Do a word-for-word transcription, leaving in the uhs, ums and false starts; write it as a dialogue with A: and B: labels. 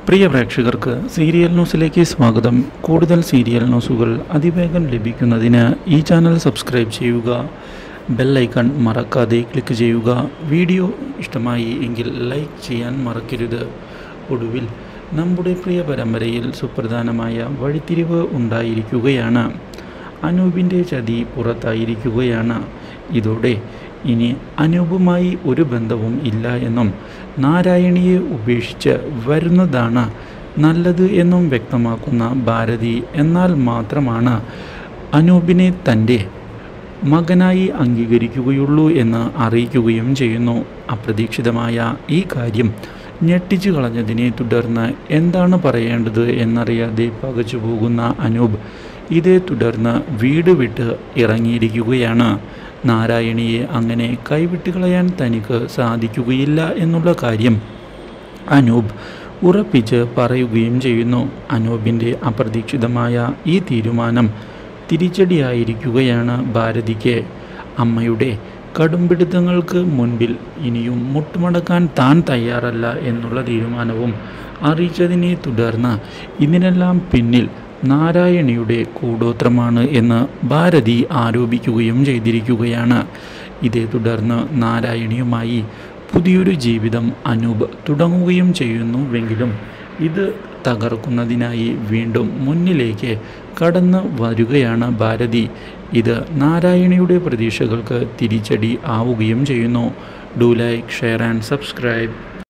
A: പ്രിയ പ്രേക്ഷകർക്ക് സീരിയൽ ന്യൂസിലേക്ക് സ്വാഗതം. കൂടുതൽ സീരിയൽ ന്യൂസുകൾ അതിവേഗം ലഭിക്കുന്നതിന് ഈ ചാനൽ സബ്സ്ക്രൈബ് ചെയ്യുക, ബെൽ ഐക്കൺ മറക്കാതെ ക്ലിക്ക് ചെയ്യുക. വീഡിയോ ഇഷ്ടമായി എങ്കിൽ ലൈക്ക് ചെയ്യാൻ മറക്കരുത്. ഒടുവിൽ നമ്മുടെ പ്രിയ പരമ്പരയിൽ സുപ്രധാനമായ വഴിത്തിരിവ് ഉണ്ടായിരിക്കുകയാണ്. അനൂപിൻ്റെ ചതി പുറത്തായിരിക്കുകയാണ്. ഇതോടെ ഇനി അനൂപുമായി ഒരു ബന്ധവും ഇല്ല എന്നും നാരായണിയെ ഉപേക്ഷിച്ച് വരുന്നതാണ് നല്ലത് എന്നും വ്യക്തമാക്കുന്ന ഭാരതി എന്നാൽ മാത്രമാണ് അനൂപിനെ തൻ്റെ മകനായി അംഗീകരിക്കുകയുള്ളൂ എന്ന് അറിയിക്കുകയും ചെയ്യുന്നു. അപ്രതീക്ഷിതമായ ഈ കാര്യം ഞെട്ടിച്ചു കളഞ്ഞതിനെ തുടർന്ന് എന്താണ് പറയേണ്ടത് എന്നറിയാതെ പകച്ചു പോകുന്ന അനൂപ് ഇതേ തുടർന്ന് വീട് വിട്ട് ഇറങ്ങിയിരിക്കുകയാണ്. നാരായണിയെ അങ്ങനെ കൈവിട്ട് കളയാൻ തനിക്ക് സാധിക്കുകയില്ല എന്നുള്ള കാര്യം അനൂപ് ഉറപ്പിച്ച് പറയുകയും ചെയ്യുന്നു. അനൂപിൻ്റെ അപ്രതീക്ഷിതമായ ഈ തീരുമാനം തിരിച്ചടിയായിരിക്കുകയാണ് ഭാരതിക്ക്. അമ്മയുടെ കടുംപിടുത്തങ്ങൾക്ക് മുൻപിൽ ഇനിയും മുട്ടുമടക്കാൻ താൻ തയ്യാറല്ല എന്നുള്ള തീരുമാനവും അറിയിച്ചതിനെ തുടർന്ന് ഇതിനെല്ലാം പിന്നിൽ നാരായണിയുടെ കൂടോത്രമാണ് എന്ന് ഭാരതി ആരോപിക്കുകയും ചെയ്തിരിക്കുകയാണ്. ഇതേ തുടർന്ന് നാരായണിയുമായി പുതിയൊരു ജീവിതം അനൂപ് തുടങ്ങുകയും ചെയ്യുന്നുവെങ്കിലും ഇത് തകർക്കുന്നതിനായി വീണ്ടും മുന്നിലേക്ക് കടന്നു വരികയാണ് ഭാരതി. ഇത് നാരായണിയുടെ പ്രതീക്ഷകൾക്ക് തിരിച്ചടി ആവുകയും ചെയ്യുന്നു. Do like, share and subscribe.